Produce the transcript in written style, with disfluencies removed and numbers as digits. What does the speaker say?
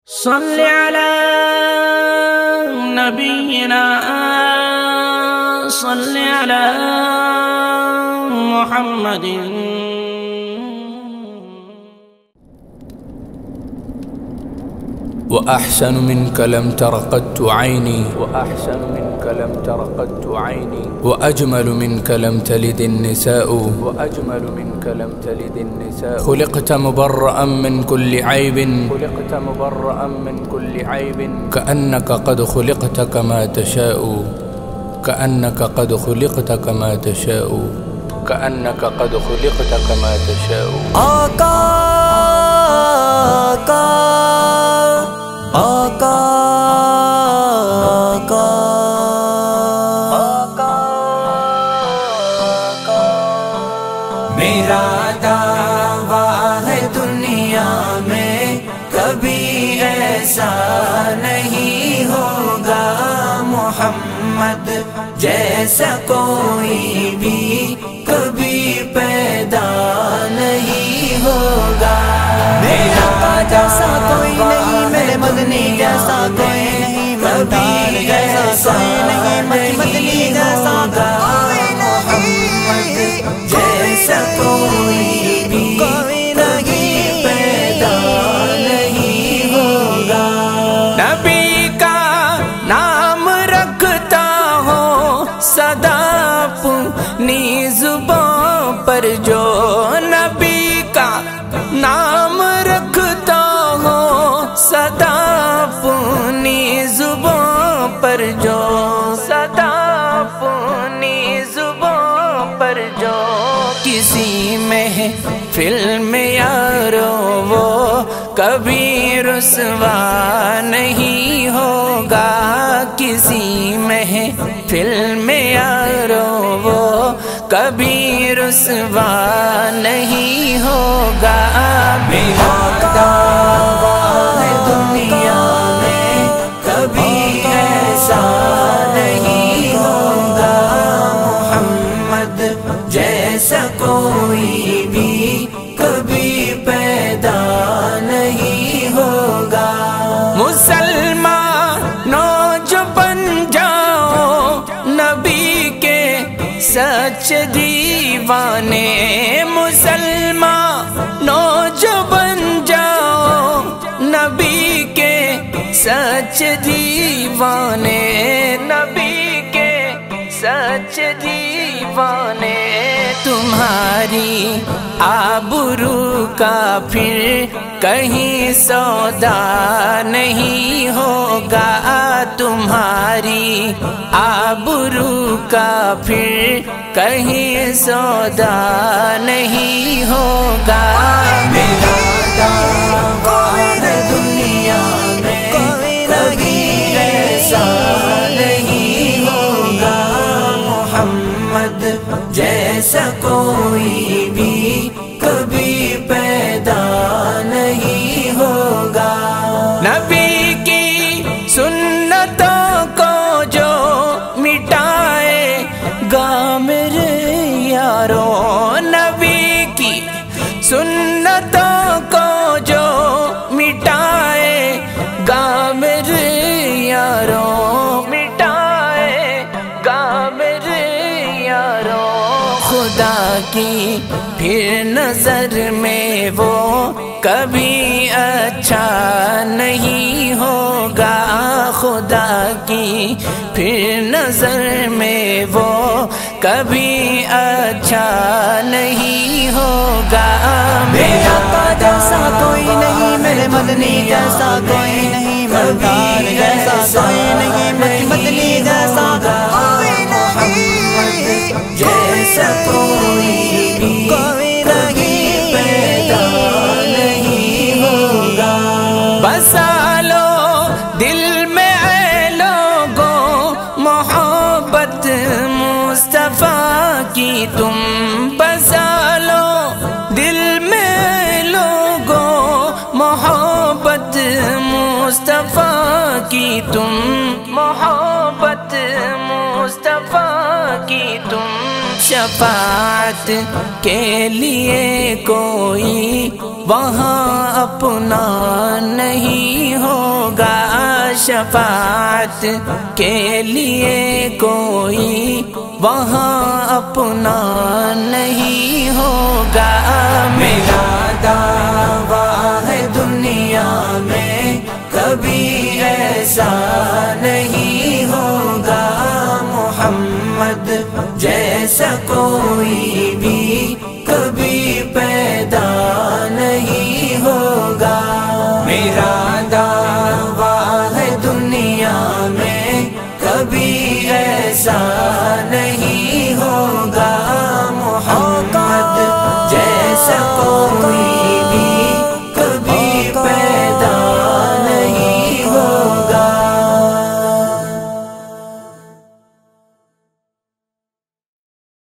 صل على نبينا صل على محمد وأحسن منك لم تر قط عيني وأحسن منك لم تر قط عيني وأجمل منك لم تلد النساء وأجمل منك لم تلد النساء خلقت مبرأ من كل عيب خلقت مبرأ من كل عيب كأنك قد خلقت كما تشاء كأنك قد خلقت كما تشاء كأنك قد خلقت كما تشاء آقا آقا آقا آقا آقا میرا دعویٰ ہے دنیا میں کبھی ایسا نہیں ہوگا محمد جیسا کوئی بھی کبھی پیدا نہیں ہوگا میرا جیسا کوئی نہیں میرے مدنی جیسا کوئی نہیں کبھی ایسا نہیں مدنی جیسا کوئی نہیں جیسا کوئی بھی کبھی پیدا نہیں ہوگا نبی کا نام رکھتا ہو صدا اپنی زبان پر جو نبی کا نام رکھتا ہو صدا اپنی زبان پر جو صدا اپنی زبان پر جو کسی محفل میں یارو وہ کبھی رسوا نہیں ہوگا کسی محفل میں یارو وہ کبھی رسوا نہیں ہوگا میرا دعویٰ ہے دنیا میں کبھی ایسا نہیں ہوگا محمد جیسا کوئی بھی کبھی پیدا نہیں ہوگا مسلمانوں جو بن جاؤ نبی کے سچ دیوانے مسلمانوں جو بن جاؤ نبی کے سچ دیوانے نبی کے سچ دیوانے تمہاری آبرو کا پھر کہیں سودا نہیں ہوگا تمہاری آبرو کا پھر کہیں سودا نہیں ہوگا میرا دعویٰ ہے دنیا میں کبھی ایسا نہیں ہوگا محمد جیسا کوئی بھی کبھی پیدا نہیں ہوگا نبی کی سنتوں کو جو مٹائے گا میرے یاروں نبی کی سنتوں کو جو مٹائے گا میرے یاروں مٹائے گا میرے یاروں خدا کی پھر نظر میں وہ کبھی اچھا نہیں ہوگا خدا کی پھر نظر میں وہ کبھی اچھا نہیں ہوگا میرا جیسا کوئی نہیں میرے مدنی جیسا کوئی نہیں مدار جیسا کوئی نہیں مدنی جیسا کوئی نہیں جیسا کوئی بھی کبھی پیدا نہیں ہوگا بسا لو دل میں اے لوگوں محبت مصطفیٰ کی تم بسا لو دل میں لوگوں محبت مصطفیٰ کی تم محبت مصطفیٰ کی تم شفاعت کے لیے کوئی وہاں اپنا نہیں ہو ہوگا شفاعت کے لیے کوئی وہاں اپنا نہیں ہوگا میرا